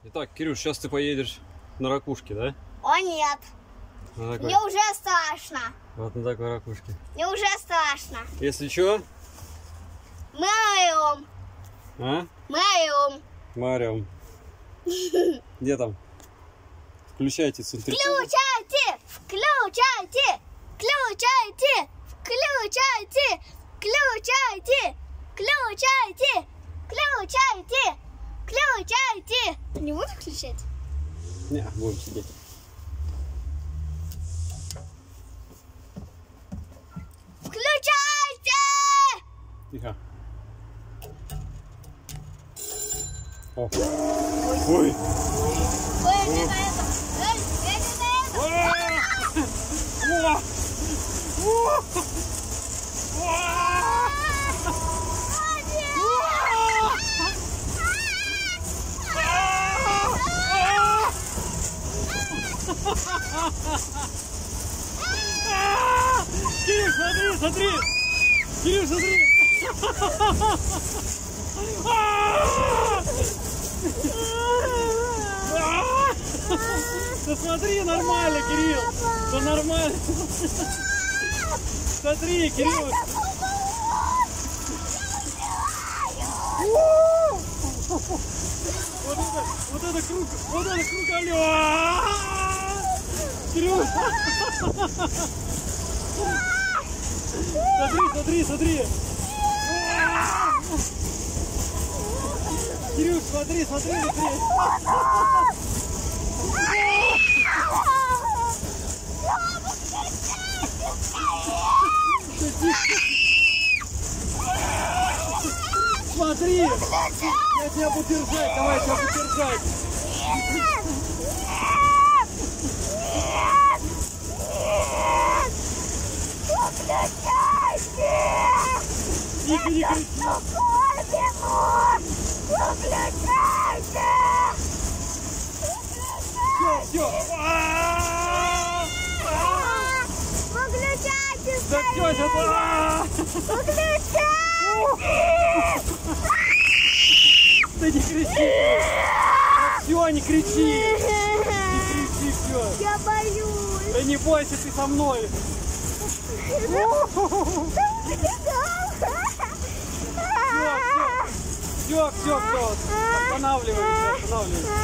Итак, Кирюш, сейчас ты поедешь на ракушке, да? О нет, мне уже страшно. Вот на такой ракушке. Мне уже страшно. Если что? Мы орем. А? Мы орем. Мы орем. Где там? Включайте центрифугу. Включайте! Включайте! Включайте! Включайте! Включайте! Включайте! Включайте! Включайте! Не буду включать? Не, будем сидеть. Включайте! Тихо. О. Ой. Ой, это. Кирилл, смотри, смотри! Кирилл, смотри! Да смотри, нормально, Кирилл! Да нормально! Смотри, Кирилл! Вот это круг! Вот это круг! Кирилл! Смотри, смотри, смотри! Кирилл, смотри, смотри, смотри! Смотри! Я тебя буду держать, давай, я тебя буду держать! Тихо, не кричи! Все, все! Выключайте! Да все, сейчас! Выключайте! Да не кричи! Все, не кричи! Не кричи, все! Я боюсь! Да не бойся, ты со мной! Все, все, все! Останавливаемся, останавливаемся!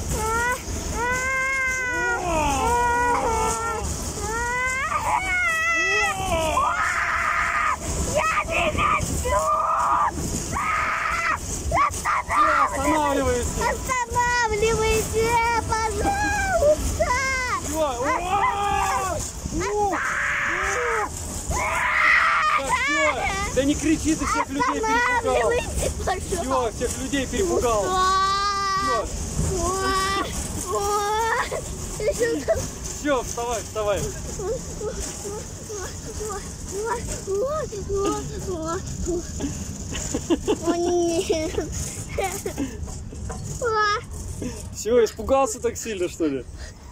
Останавливаемся! Останавливайте, пожалуйста! Да не кричи, ты всех людей перепугал! Все, всех людей перепугал! Все, вставай, вставай! О, нет! Все, испугался так сильно, что ли?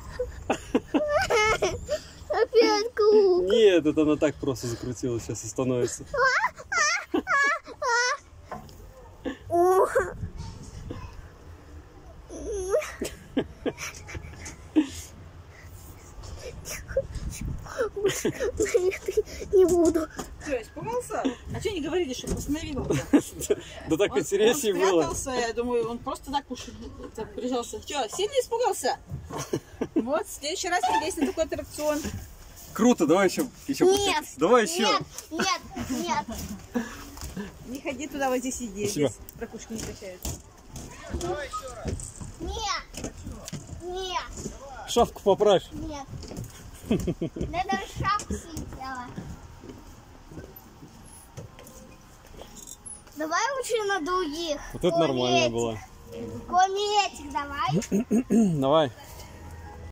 Опять круг! Нет, это она так просто закрутилась, сейчас остановится. Не буду. Что, испугался? А что не говорили, что остановил? Да так интереснее было. Он спрятался, я думаю, он просто так уж прижался. Что, сильно испугался? Вот, в следующий раз не лезь на такой аттракцион. Круто, давай еще. Нет, давай еще. Нет, нет. Не ходи туда, вот здесь сиди. Здесь ракушки не качаются. Давай еще раз. Нет. Нет. Шапку поправь. Нет. Надо шапку съела. Давай лучше на других. Вот это нормально было. Кроме этих давай. Давай.